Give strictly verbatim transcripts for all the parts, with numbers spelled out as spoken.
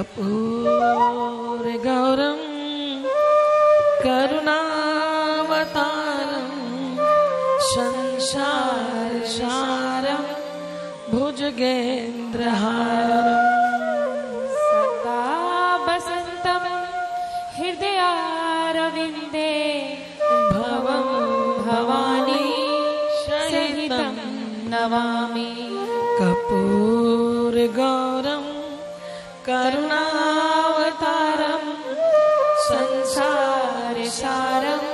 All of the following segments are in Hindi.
कर्पूर गौरम करुणावतारम संसार सारम भुजगेन्द्रहारम सदा बसंतम हृदयारविंदे भवं भवानी सहितं नमामि। कर्पूर गौरम करुणावतारम संसार सारम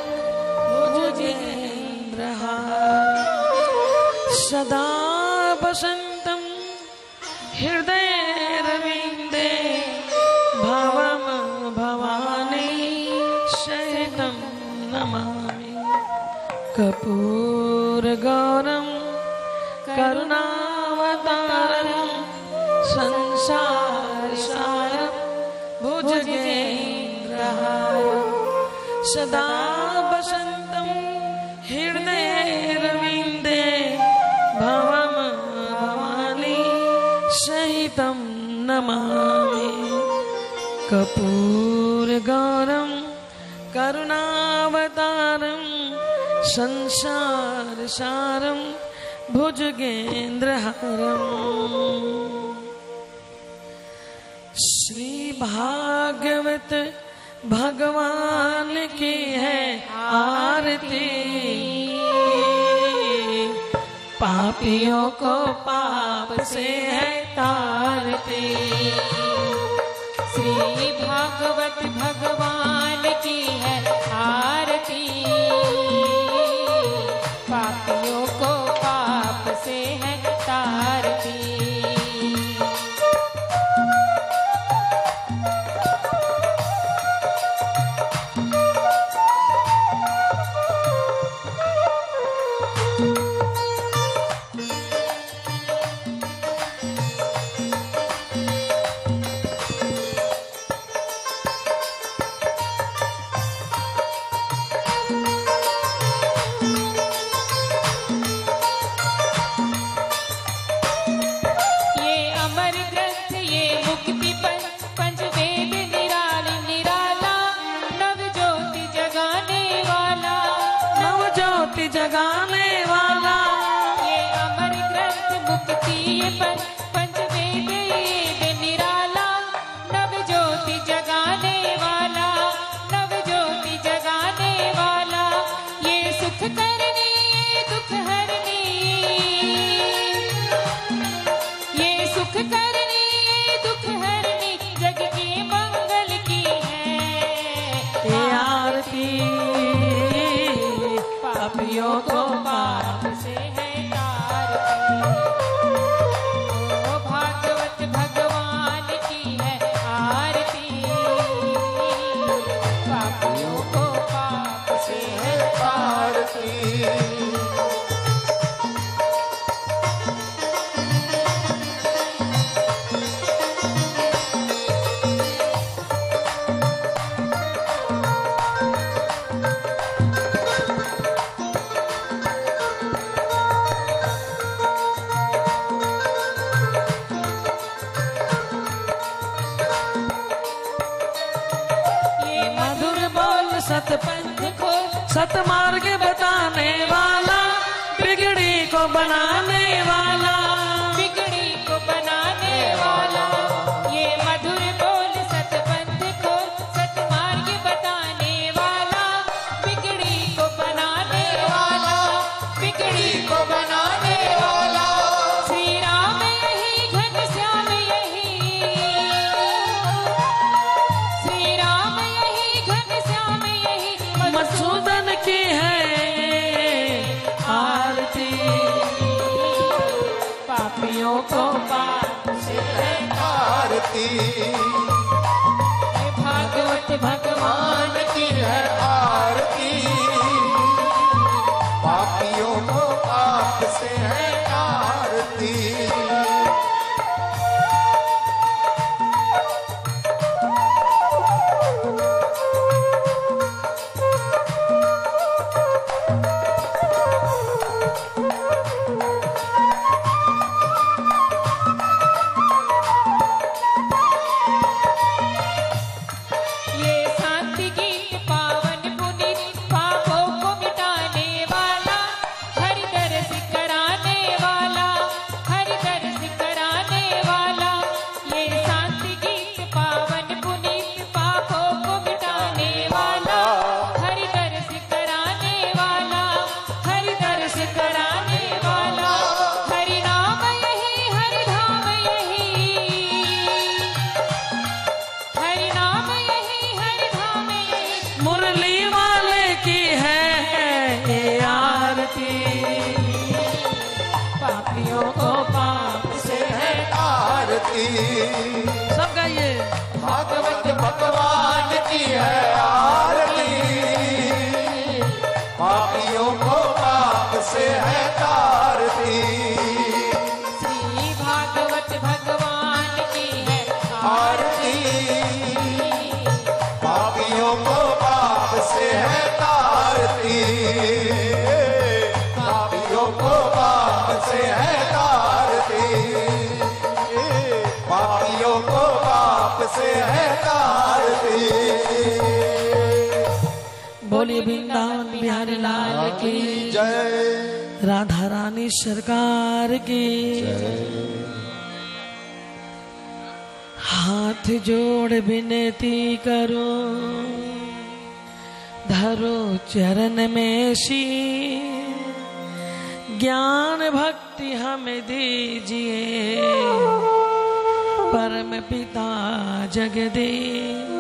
भुजगेन्द्रहारम सदा बसंतम हृदय रविंदे भवम भवानी सहितं नमामि। कर्पूर गौरम करुणावतारम संसार सारम भुजगेन्द्रहारम सदा बसंतम हृदय रविंदे भवम भवानी सहितं नमामि। कर्पूर गौरम करुणावतारम संसार सारम भुजगेन्द्रहारम। श्री भागवत भगवान की है आरती, पापियों को पाप से है तारती। श्री भागवत भगवान की है आरती, पापियों को पाप से है तारती। जगाने वाला ये अमर ग्रंथ मुक्ति पर पंचवेद ये निराला, नव ज्योति जगाने वाला, नव ज्योति जगाने वाला। ये सुख करनी ये दुख हरनी, ये सुख करनी ये दुख हरनी, जग के मंगल की है ये आरती। पापियों को पाप से है तारती। ओ भागवत भगवान की है आरती, पापियों को पाप से है तारती। सतपंथ को सतमार्ग बताने वाला, बिगड़ी को बनाने वाला, बिगड़ी को बनाने वाला। ये मधुर बोल सतपंथ को सतमार्ग बताने वाला, बिगड़ी को बनाने वाला, बिगड़ी को बनाने वाला। श्री राम यही घनश्याम यही, श्री राम यही घनश्याम यही, मधुसूदन की है आरती। पापियों को पाप से है आरती। भागवत भगवान की है आरती, पापियों को पाप से है आरती। भगवान की है आरती, पापियों को पाप से है तारती। श्री भागवत भगवान की है आरती, पापियों को पाप से है तारती, पापियों को पाप से है तारती, पापियों को पाप से है तारती। बोलिए वृंदावन बिहारी लाल की जय, राधा रानी सरकार की। हाथ जोड़ विनती करो, धरो चरण में शीश, ज्ञान भक्ति हमें दीजिए, परम पिता जगदीश।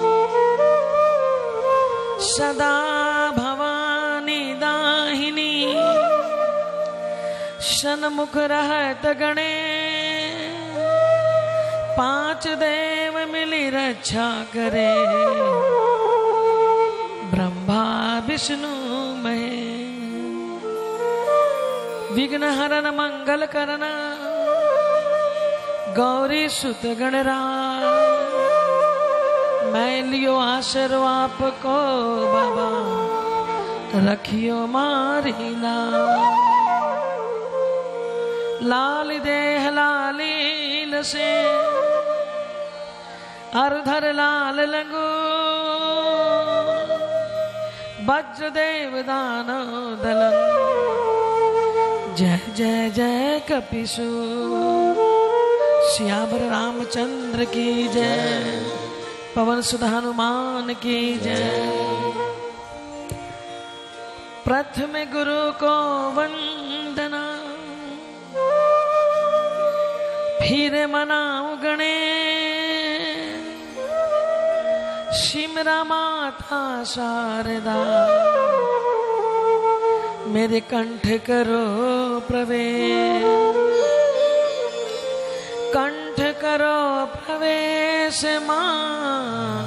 सदा भवानी दाहिनी, सन्मुख रहत गणे, पांच देव मिली रक्षा करे, ब्रह्मा विष्णु महेश। विघ्न हरन मंगल करना, गौरी सुत गणराज। मैं लियो आशीर्वाद आपको बाबा, रखियो मारी लाल। लाल देह लालील से, अर्धर लाल लंगो, वज्र देव दानो दलन। जय जय जय कपिसु, श्यावर रामचंद्र की जय, पवन सुत हनुमान की जय। प्रथम गुरु को वंदना, फिर मनाऊ गणेश, सिमरा माता शारदा, मेरे कंठ करो प्रवेश, कंठ करो प्रवेश मां,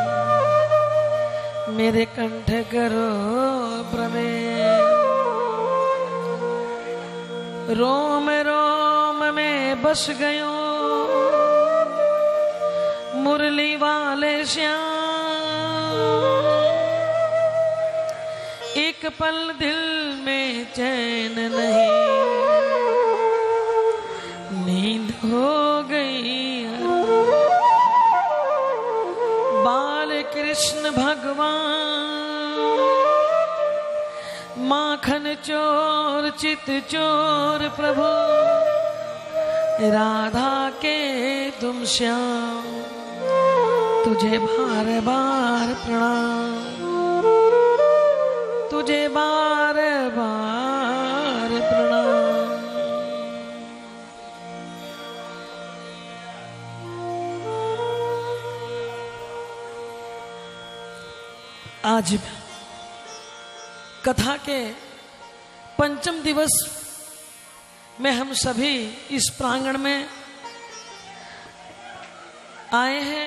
मेरे कंठ करो प्रवेश। रोम रोम में बस गयो, मुरली वाले श्याम, एक पल दिल में चैन नहीं, नींद हो गई। बाल कृष्ण भगवान, माखन चोर चित चोर प्रभु, राधा के तुम श्याम, तुझे बार बार प्रणाम, तुझे बार बार प्रणाम। आज कथा के पंचम दिवस में हम सभी इस प्रांगण में आए हैं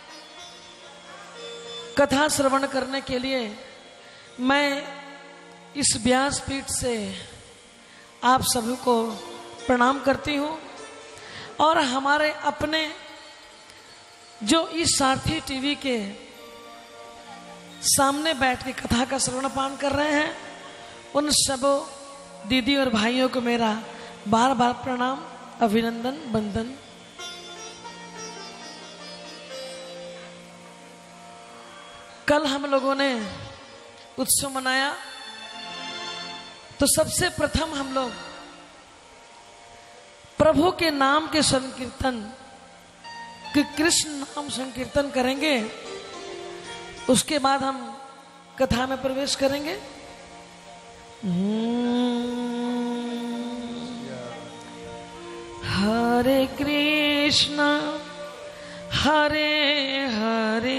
कथा श्रवण करने के लिए। मैं इस व्यासपीठ से आप सभी को प्रणाम करती हूँ और हमारे अपने जो इस सारथी टीवी के सामने बैठ के कथा का श्रवण पान कर रहे हैं, उन सब दीदी और भाइयों को मेरा बार बार प्रणाम, अभिनंदन, वंदन। कल हम लोगों ने उत्सव मनाया तो सबसे प्रथम हम लोग प्रभु के नाम के संकीर्तन कि कृष्ण नाम संकीर्तन करेंगे, उसके बाद हम कथा में प्रवेश करेंगे। हरे कृष्ण हरे हरे,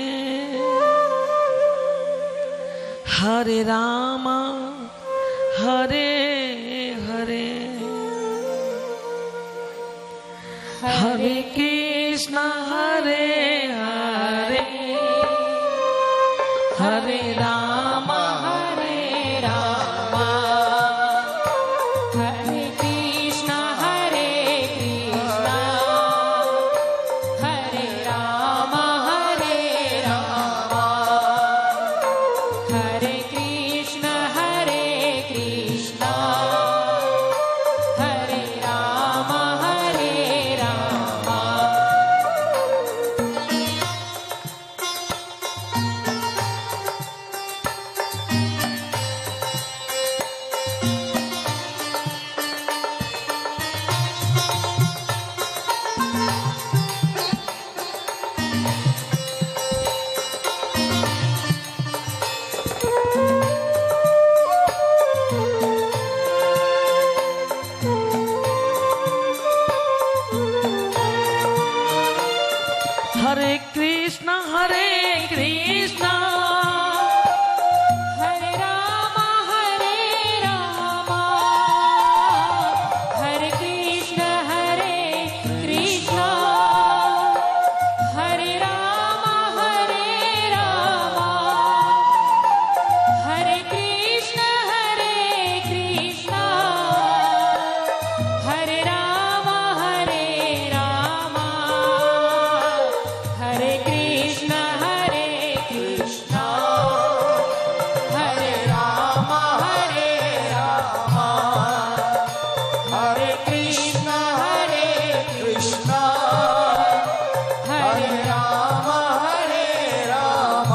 हरे राम हरे हरे, हरे कृष्ण हरे हरे, हरे कृष्ण हरे कृष्ण हरे राम हरे राम हरे कृष्ण हरे कृष्ण हरे राम हरे राम हरे कृष्ण हरे कृष्ण हरे राम हरे राम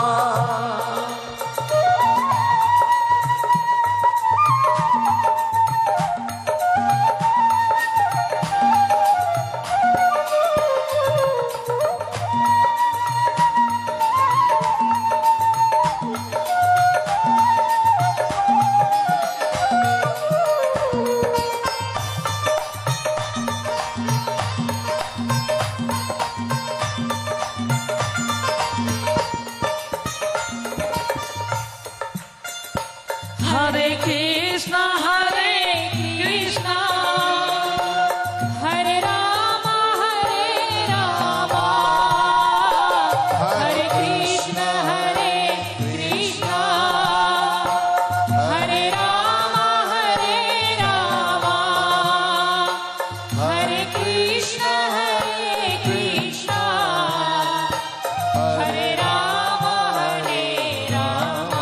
हरे कृष्ण हरे कृष्ण हरे राम हरे राम हरे कृष्ण हरे कृष्ण हरे राम हरे राम हरे कृष्ण हरे कृष्ण हरे राम हरे राम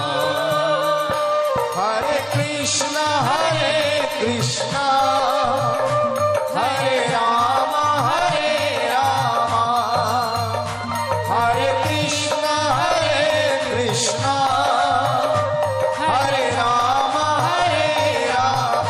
हरे कृष्ण हरे कृष्ण हरे राम हरे राम हरे कृष्ण हरे कृष्ण हरे राम हरे राम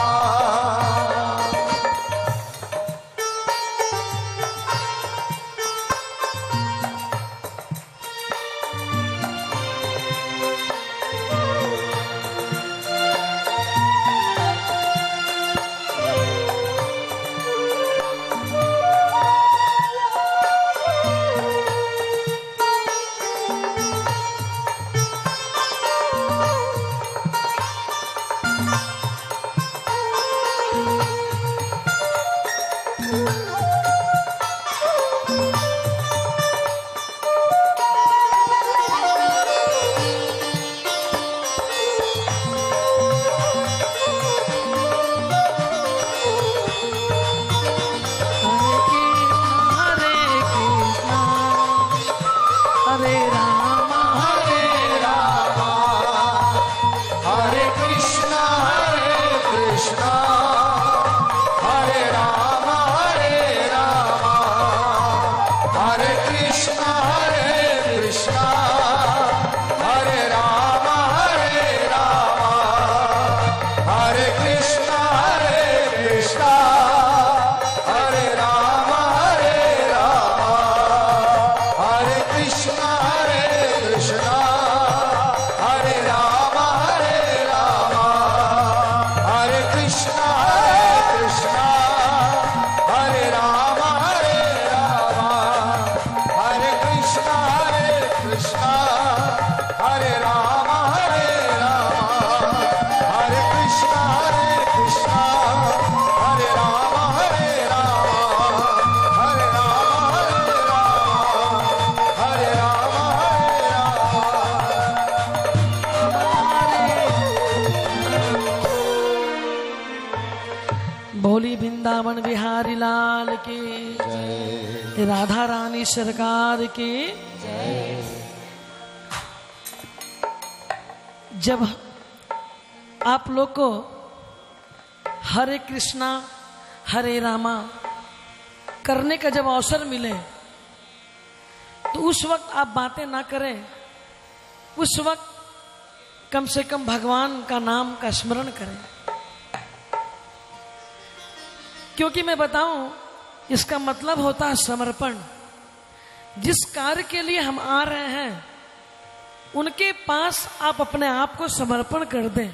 हरे कृष्ण हरे राम हरे राम हरे कृष्ण हरे कृष्ण हरे राम हरे राम हरे कृष्ण हरे कृष्ण हरे राम हरे राम हरे कृष्ण हरे कृष्ण हरे राम हरे राम हरे कृष्ण हरे कृष्ण हरे राम हरे राम हरे कृष्ण हरे कृष्ण हरे राम हरे राम हरे कृष्ण हरे कृष्ण हरे राम हरे राम हरे कृष्ण हरे कृष्ण हरे राम हरे राम हरे राम हरे राम हरे राम हरे भोली वृंदावन बिहारी लाल की राधा रानी सरकार की जब आप लोग को हरे कृष्णा हरे रामा करने का जब अवसर मिले तो उस वक्त आप बातें ना करें, उस वक्त कम से कम भगवान का नाम का स्मरण करें। क्योंकि मैं बताऊं इसका मतलब होता है समर्पण। जिस कार्य के लिए हम आ रहे हैं उनके पास आप अपने आप को समर्पण कर दें।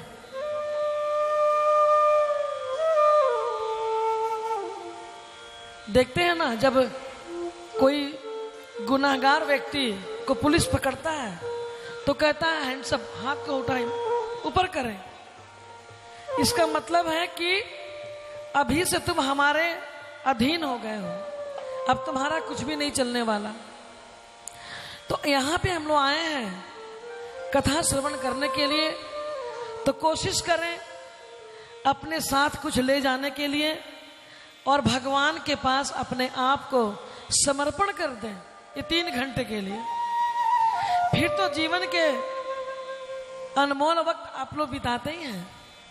देखते हैं ना, जब कोई गुनाहगार व्यक्ति को पुलिस पकड़ता है तो कहता है हैंड्स अप, हाथ को उठाएं, ऊपर करें। इसका मतलब है कि अभी से तुम हमारे अधीन हो गए हो, अब तुम्हारा कुछ भी नहीं चलने वाला। तो यहाँ पे हम लोग आए हैं कथा श्रवण करने के लिए, तो कोशिश करें अपने साथ कुछ ले जाने के लिए और भगवान के पास अपने आप को समर्पण कर दें ये तीन घंटे के लिए। फिर तो जीवन के अनमोल वक्त आप लोग बिताते ही हैं।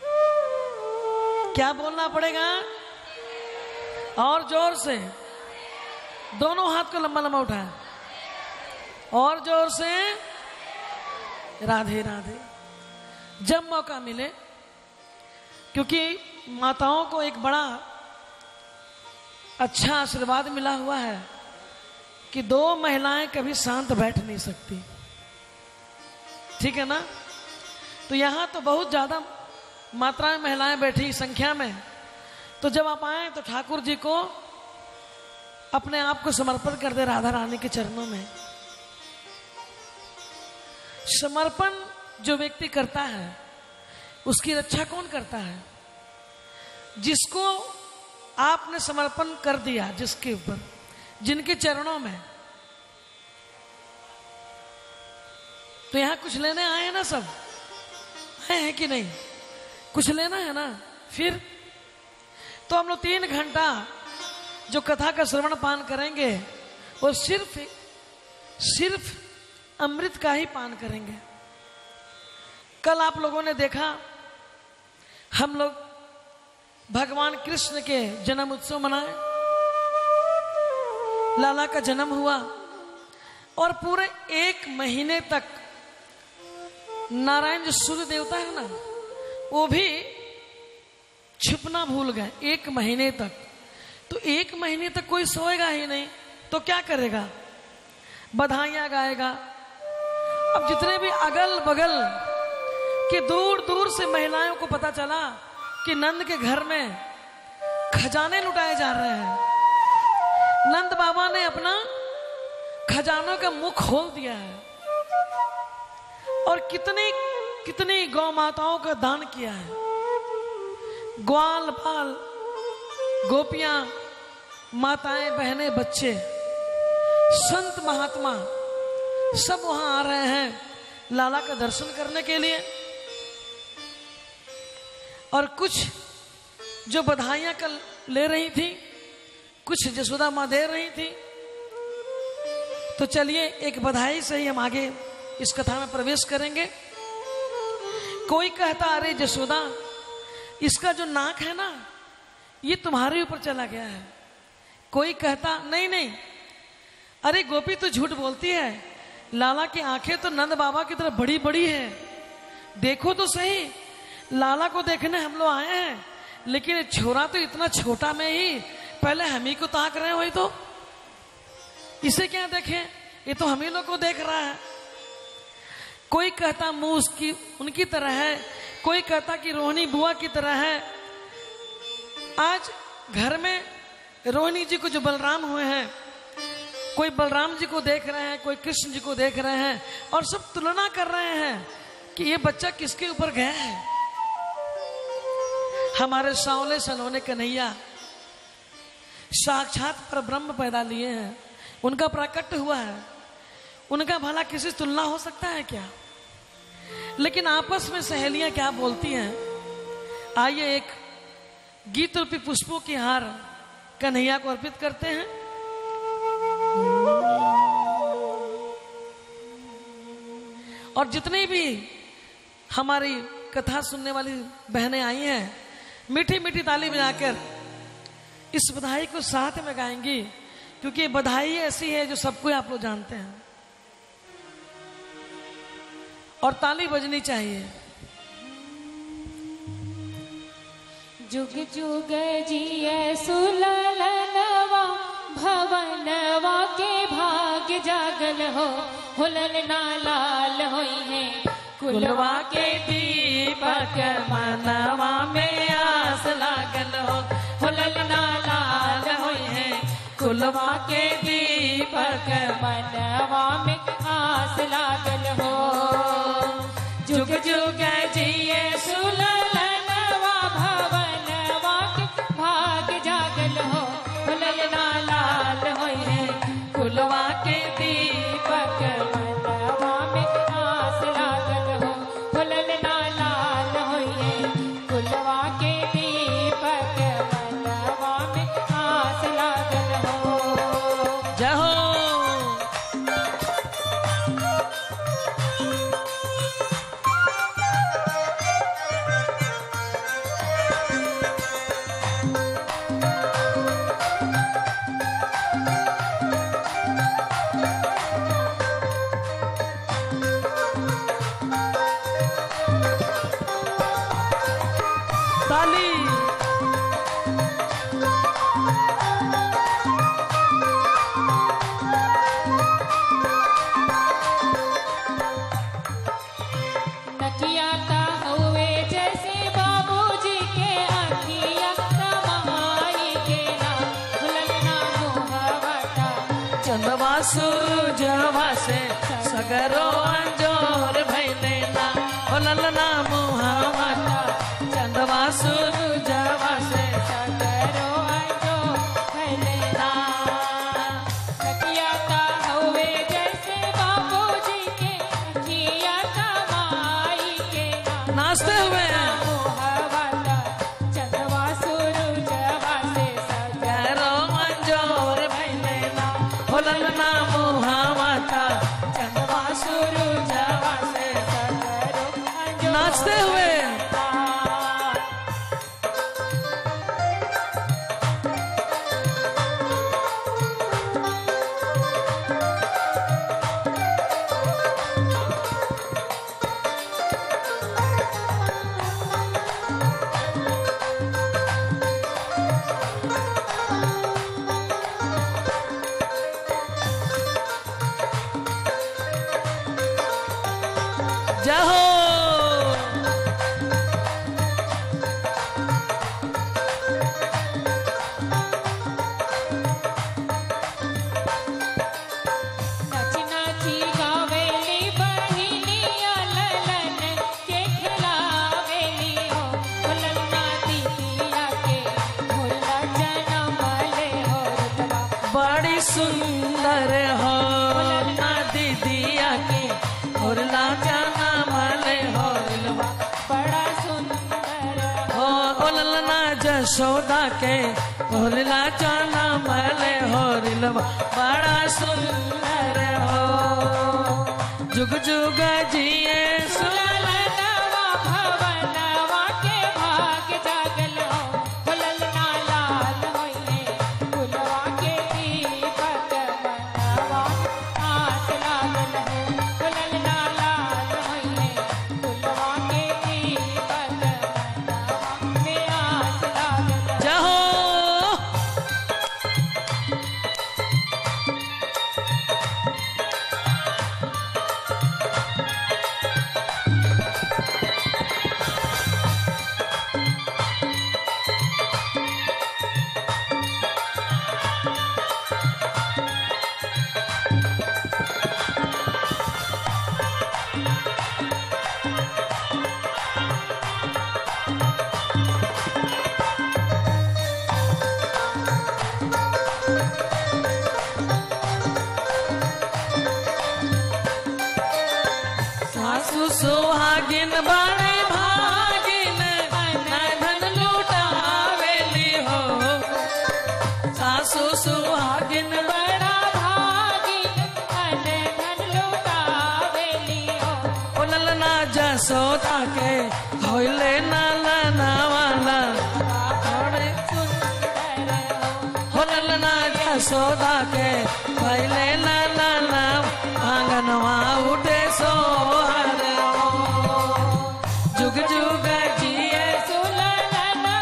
क्या बोलना पड़ेगा? और जोर से, दोनों हाथ को लंबा लंबा उठाएं और जोर से, राधे राधे। जब मौका मिले, क्योंकि माताओं को एक बड़ा अच्छा आशीर्वाद मिला हुआ है कि दो महिलाएं कभी शांत बैठ नहीं सकती, ठीक है ना? तो यहां तो बहुत ज्यादा मात्रा में महिलाएं बैठी संख्या में, तो जब आप आए तो ठाकुर जी को अपने आप को समर्पण कर दे राधा रानी के चरणों में। समर्पण जो व्यक्ति करता है उसकी रक्षा कौन करता है? जिसको आपने समर्पण कर दिया, जिसके ऊपर, जिनके चरणों में। तो यहां कुछ लेने आए हैं ना, सब आए हैं कि नहीं? कुछ लेना है ना? फिर तो हम लोग तीन घंटा जो कथा का श्रवण पान करेंगे वो सिर्फ सिर्फ अमृत का ही पान करेंगे। कल आप लोगों ने देखा हम लोग भगवान कृष्ण के जन्म उत्सव मनाए, लाला का जन्म हुआ और पूरे एक महीने तक नारायण जो सूर्य देवता है ना, वो भी छिपना भूल गए एक महीने तक। तो एक महीने तक कोई सोएगा ही नहीं तो क्या करेगा? बधाइयां गाएगा। अब जितने भी अगल बगल कि दूर दूर से महिलाओं को पता चला कि नंद के घर में खजाने लुटाए जा रहे हैं। नंद बाबा ने अपना खजानों का मुख खोल दिया है और कितनी कितनी गौ माताओं का दान किया है। ग्वाल बाल गोपियां, माताएं, बहनें, बच्चे, संत महात्मा सब वहां आ रहे हैं लाला का दर्शन करने के लिए। और कुछ जो बधाइयां कल ले रही थी, कुछ जसोदा मां दे रही थी। तो चलिए एक बधाई से ही हम आगे इस कथा में प्रवेश करेंगे। कोई कहता, अरे जसोदा, इसका जो नाक है ना ये तुम्हारे ऊपर चला गया है। कोई कहता, नहीं नहीं, अरे गोपी तो झूठ बोलती है, लाला की आंखें तो नंद बाबा की तरफ बड़ी बड़ी है, देखो तो सही। लाला को देखने हम लोग आए हैं, लेकिन छोरा तो इतना छोटा में ही पहले हम ही को ताक रहे हैं, वही तो इसे क्या देखें, ये तो हम ही लोग को देख रहा है। कोई कहता मुंह उसकी उनकी तरह है, कोई कहता कि रोहिणी बुआ की तरह है। आज घर में रोहिणी जी को जो बलराम हुए हैं, कोई बलराम जी को देख रहे हैं, कोई कृष्ण जी को देख रहे हैं और सब तुलना कर रहे हैं कि ये बच्चा किसके ऊपर गया है। हमारे सांवले सलोने कन्हैया साक्षात पर ब्रह्म पैदा लिए हैं, उनका प्राकट्य हुआ है, उनका भला किसी से तुलना हो सकता है क्या? लेकिन आपस में सहेलियां क्या बोलती हैं, आइए एक गीत रूपी पुष्पों की हार कन्हैया को अर्पित करते हैं। और जितनी भी हमारी कथा सुनने वाली बहनें आई हैं, मीठी मीठी ताली बजाकर इस बधाई को साथ में गाएंगी, क्योंकि ये बधाई ऐसी है जो सबको आप लोग जानते हैं और ताली बजनी चाहिए। जुग जुग जिये सुललनवा, भवनवा के भाग्य जागल हो, हुलल ना लाल होई है कुलवा के दीपक, मनवा में आस लागल हो, हुलल ना लाल होई है कुलवा के दीपक, मनवा में आस लागल हो। जुग जुग जिये सुललनवा, भवनवा के भाग्य जागल हो, हुलल ना लाल होई है कुलवा के दीपक, मनवा में आस लागल हो, हुलल ना लाल ताली। नकिया ता हुए जैसे बाबूजी के अखिया तमाई के ना ललना मोहवता चंदवा सूरजवा से सगरो अंजोर भैले ना ओ ललना मुहावता चंदवा सूरजवा से सगरो अंजो भले ना नकिया ता हुए जैसे बाबूजी के अखिया तमाई के ना नाचते हुए मोहवता चंदवा सूरजवा से सगरो अंजोर भैले ना ओ ललना मुहावता चंदवा सूरजवा से सगरो अंजो नाचते हुए जहो नाची नाची गावेली बहिनिया ललन के खिलावेली हो ललना दीदिया के भोला जनम ले हो रुतबा बड़ी सुंदर हो ना दीदिया के होरला जाना मले होरलवा बड़ा सुंदर हो ओ ललना जशोदा के होरला जाना मले होरलवा बड़ा सुंदर हो जुग जुग जिए ललनवा भवनवा के भाग जागल हो ललना लाल होइए फुलवा के दीपक मनवा आस लागल हो ललना लाल होइए फुलवा के दीपक मनवा में आस लागल जहो सासु सुहागिन बड़े भागिन ना धन लुटावेली हो सासु सुहागिन बड़ा भागी अने धन लुटावेली हो ओ ललना जसोदा के होइले ना लना वाला बड़े सुंदर हो हो ललना जसोदा के होइले ना लना आंगनवा उठे सोहर हो जुग जुग जिए सुललनवा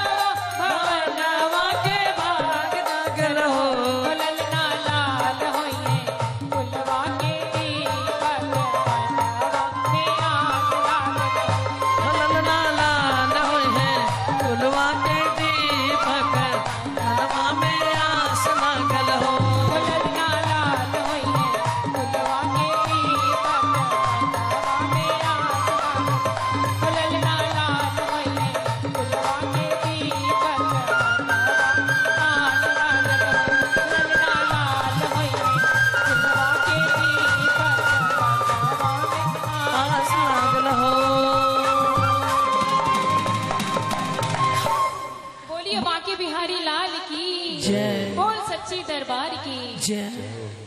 भवनवा के भाग जागल हो ललना लाल होइए फुलवा के दीपक मनवा में आस लागल ललना लाल होई है फुलवा के दीपक मनवा में आस लागल हो ललना लाल होइए फुलवा के दीपक मनवा में आस लागल ललना लाल होइए फुलवा के दीपक मनवा आस लागल ललना लाल होइए फुलवा के दीपक मनवा में आस लागल हो बोलिए बांके बिहारी लाल की जय बोल सच्ची दरबार की जय